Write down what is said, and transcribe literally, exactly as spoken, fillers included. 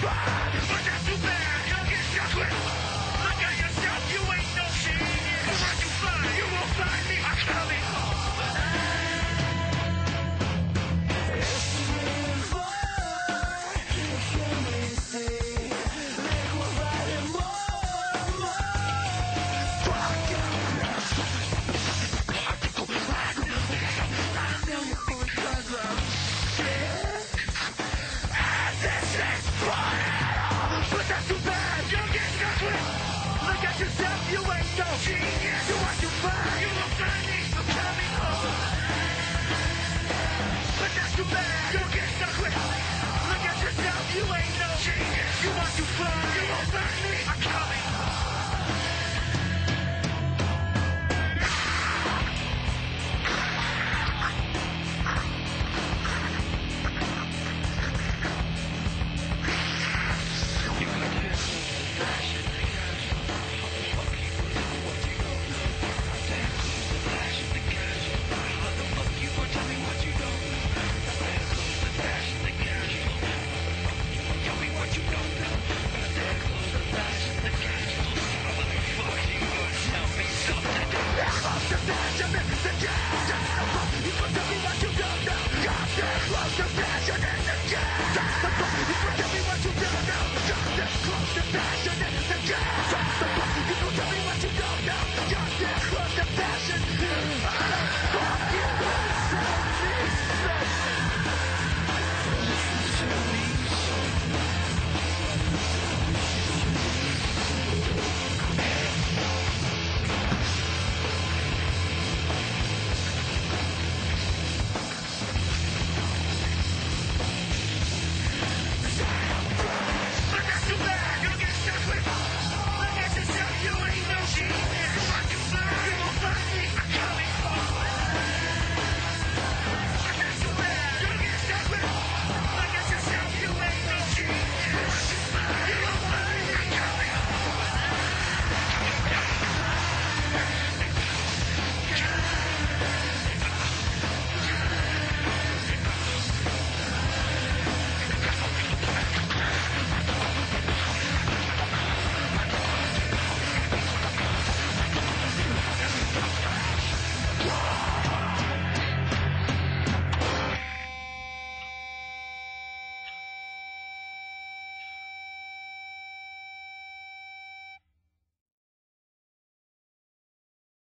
but that's too bad. You'll get stuck with. Look at yourself, you ain't no genius. Who want you find? You won't find me. I'm coming home. But that's too bad. You'll get stuck with. Look at yourself, you ain't no genius. You want to find? You won't find me. I'm coming home. But that's too bad.